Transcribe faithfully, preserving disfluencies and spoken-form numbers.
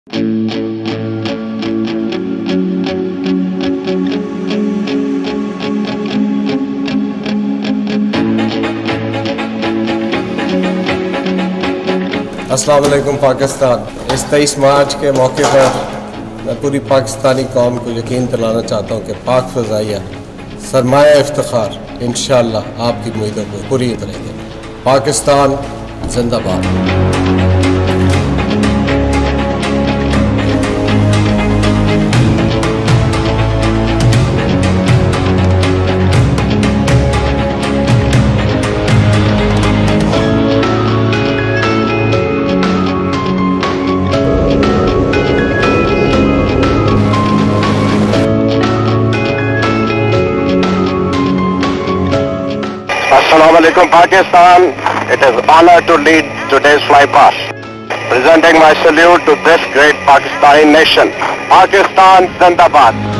अस्सलाम वालेकुम पाकिस्तान। इस तेईस मार्च के मौके पर मैं पूरी पाकिस्तानी कौम को यकीन दिलाना चाहता हूँ कि पाक फ़ज़ाइया सरमाया इफ्तिखार इंशाअल्लाह आपकी उम्मीदों को पूरी करेंगे। पाकिस्तान जिंदाबाद। Assalamu alaikum Pakistan. It is honor to lead today's Flypast. Presenting my salute to this great Pakistani nation. Pakistan Zindabad.